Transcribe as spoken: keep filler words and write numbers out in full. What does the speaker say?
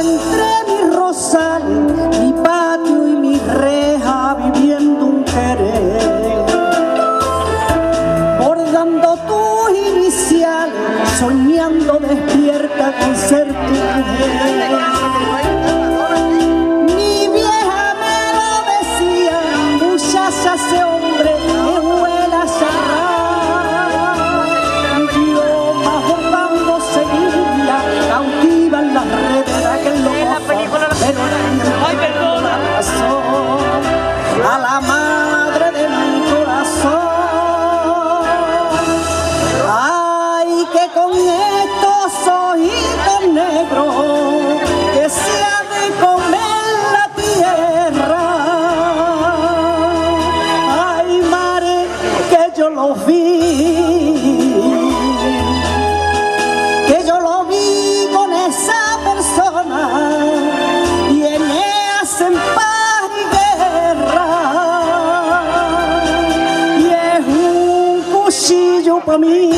entre mis rosales, mi patio y mi reja, viviendo un querer, bordando tus iniciales, soñando despierta con ser tu mujer. Mi vieja me lo decía, muchacha, ese hombre que vuela cerrar. Yo más bordando seguía, cautiva en las redes de aquel loco, pero no la razón a la madre de mi corazón. Ay, que con estos ojitos negros que se ha de comer la tierra. Ay, mare, que yo lo vi, que yo lo vi con esa persona y en ella hacen paz y guerra, y es un cuchillo para mí